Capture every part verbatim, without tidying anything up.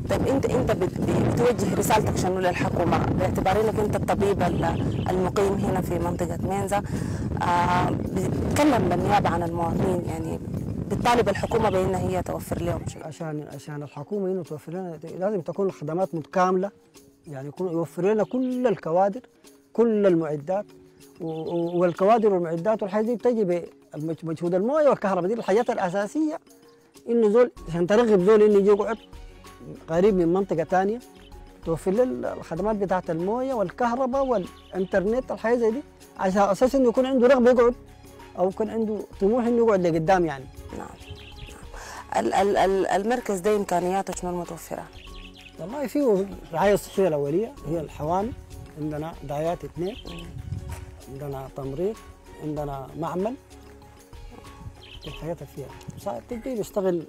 طيب انت انت بت- بتوجه رسالتك شنو للحكومه باعتبار انك انت الطبيب ال- المقيم هنا في منطقه مينزا، آه بتتكلم بالنيابه عن المواطنين، يعني بتطالب الحكومه بان هي توفر لهم شيء. عشان عشان الحكومه انه توفر لنا لازم تكون الخدمات متكامله، يعني يكون يوفر لنا كل الكوادر كل المعدات، و- و- والكوادر والمعدات والحاجات دي بتجي بمجهود المويه والكهرباء، دي الحاجات الاساسيه. انه زول عشان ترغب زول انه يجي يقعد قريب من منطقه ثانيه توفر له الخدمات بتاعت المويه والكهرباء والانترنت الحاجات زي دي، عشان اساس انه يكون عنده رغبه يقعد او يكون عنده طموح انه يقعد لقدام يعني. نعم. ال- ال- ال- المركز ده امكانياته شنو المتوفره؟ والله فيه الرعايه الصحيه الاوليه هي الحوامل، عندنا دايات اثنين، عندنا تمريض، عندنا معمل، الحياه فيها مساعد طبي بيشتغل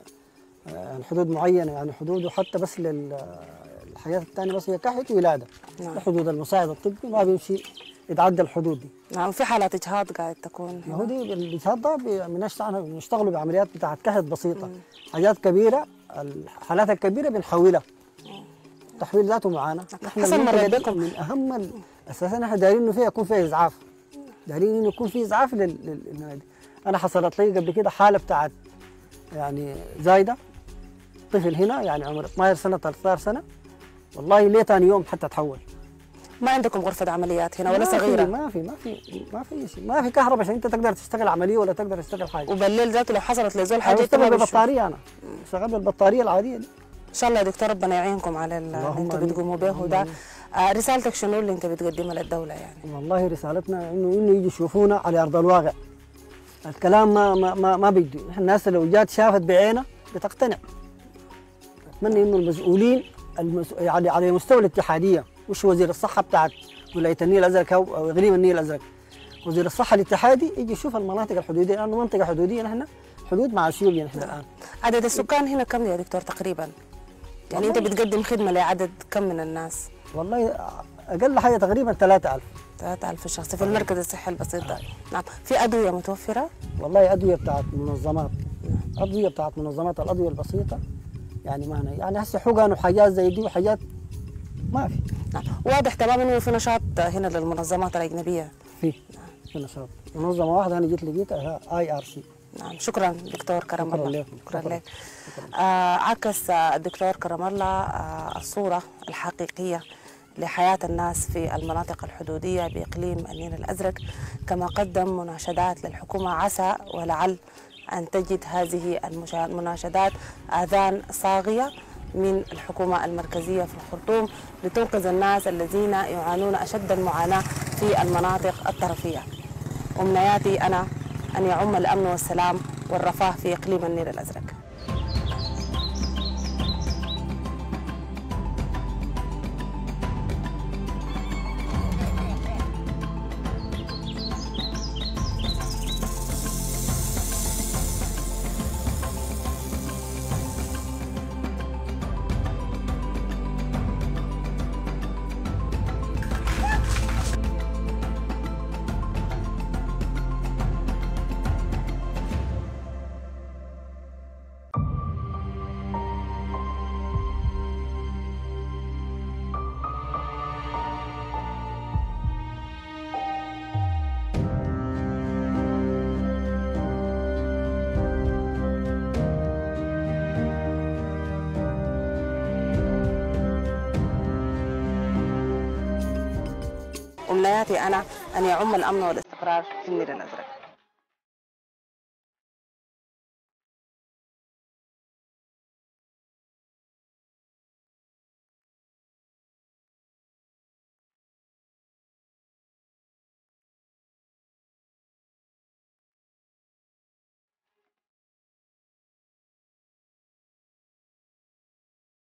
يعني حدود معينه، يعني حدوده حتى بس للحياه الثانيه بس هي كحت ولاده. نعم. حدود المساعد الطبي ما بيمشي يتعدى الحدود دي. نعم. في حالات اجهاض قاعد تكون ما هو هنا. دي الاجهاض ده بنشتغل بنشتغلوا بعمليات بتاعت كحت بسيطه. مم. حاجات كبيره الحالات الكبيره بنحولها. التحويل ذاته معانا. حسن مرة بكم من اهم اساسا احنا دايرين انه فيها يكون فيها اسعاف. دايرين انه يكون في اسعاف لل انا حصلت لي قبل كده حاله بتاعت يعني زايده طفل هنا يعني عمره اثناشر سنه ثلاثة عشر سنه، والله ليه ثاني يوم حتى تحول. ما عندكم غرفة عمليات هنا ولا ما صغيرة؟ في ما في ما في ما في شيء، ما في كهرباء عشان انت تقدر تشتغل عمليه ولا تقدر تشتغل حاجه. وبالليل ذاته لو حصلت لزول حاجه اشتغل بالبطاريه، انا شغال بالبطاريه العاديه دي. ان شاء الله يا دكتور ربنا يعينكم على اللي انتم بتقوموا به ده. آه رسالتك شنو اللي انت بتقدمها للدوله يعني؟ والله رسالتنا انه انه يجي يشوفونا على ارض الواقع. الكلام ما ما ما, ما بيجي، الناس لو جات شافت بعينها بتقتنع. اتمنى انه المسؤولين المس... يعني على مستوى الاتحاديه، مش وزير الصحه بتاعت ولايه النيل الازرق او اقليم النيل الازرق، وزير الصحه الاتحادي يجي يشوف المناطق الحدوديه، لانه منطقه حدوديه نحن حدود مع اثيوبيا نحن الان. عدد السكان هنا كم يا دكتور تقريبا؟ يعني انت بتقدم خدمه لعدد كم من الناس؟ والله اقل حاجه تقريبا ثلاثة آلاف. ثلاثة آلاف شخص في المركز الصحي البسيط ده. نعم. في ادويه متوفره؟ والله ادويه بتاعت منظمات. ادويه بتاعت منظمات، الادويه البسيطه يعني ما هنا يعني هسه حقن وحاجات زي دي وحاجات ما في. نعم. واضح تماما انه في نشاط هنا للمنظمات الاجنبيه. في في نشاط. منظمه واحده انا جيت لقيتها اي ار سي. نعم. شكرا دكتور كرم شكرا الله. لك. شكرا لك. آه عكس الدكتور كرم الله آه الصوره الحقيقيه لحياة الناس في المناطق الحدودية بإقليم النيل الأزرق، كما قدم مناشدات للحكومة عسى ولعل أن تجد هذه المناشدات آذان صاغية من الحكومة المركزية في الخرطوم لتنقذ الناس الذين يعانون أشد المعاناة في المناطق الطرفية. أمنياتي أنا أن يعم الأمن والسلام والرفاه في إقليم النيل الأزرق. أمنياتي أنا أن يعم الأمن والاستقرار في النيل الأزرق.